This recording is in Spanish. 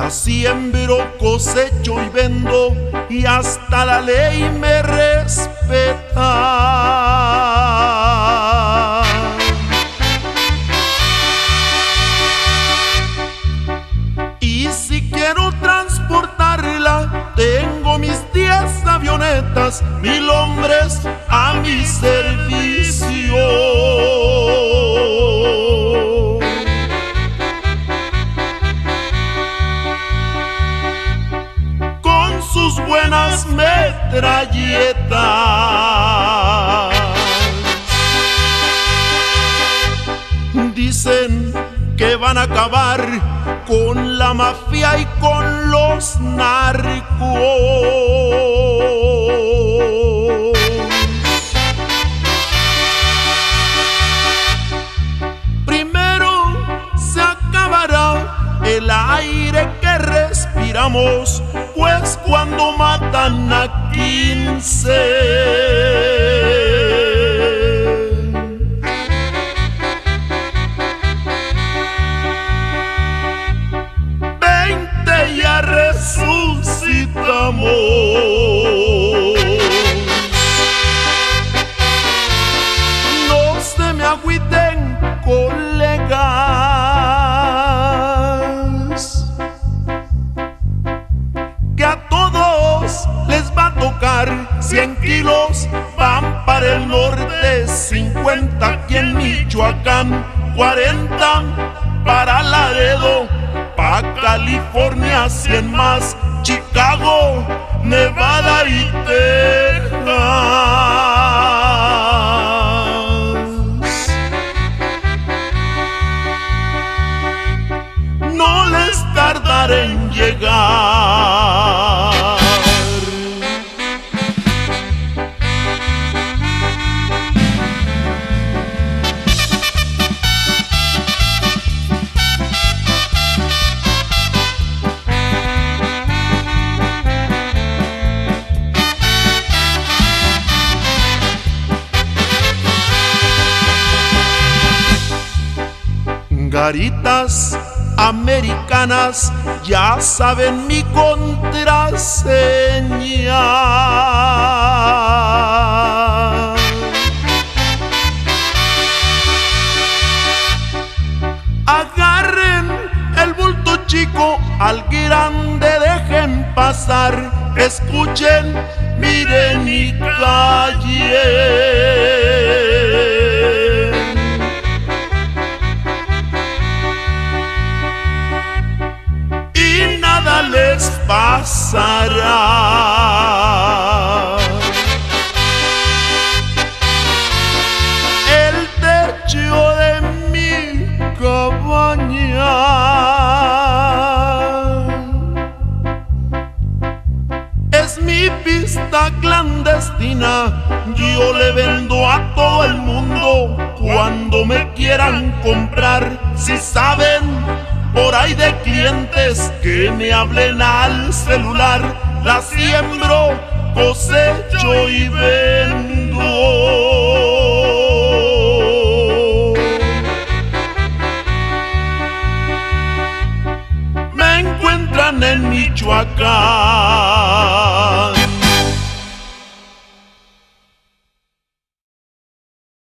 La siembro, cosecho y vendo, y hasta la ley me respeta. Y si quiero transportarla, tengo mis 10 avionetas, 1000 hombres a mi servicio. Sus buenas metralletas. Dicen que van a acabar con la mafia y con los narcos. Primero se acabará el aire que respiramos, pues cuando matan a 15, ya resucitamos. No se me agüiten, colegas, que a todos les va a tocar 100 kilos, van para el norte, 50 aquí en Michoacán, 40 para Laredo, pa' California 100 más, Chicago, Nevada y Texas. No les tardará en llegar. Garitas americanas ya saben mi contraseña. Agarren el bulto chico, al grande dejen pasar, escuchen, miren y callen. Les pasará. El techo de mi cabaña es mi pista clandestina. Yo le vendo a todo el mundo cuando me quieran comprar. Si saben por ahí de clientes que me hablen al celular, la siembro, cosecho y vendo. Me encuentran en Michoacán.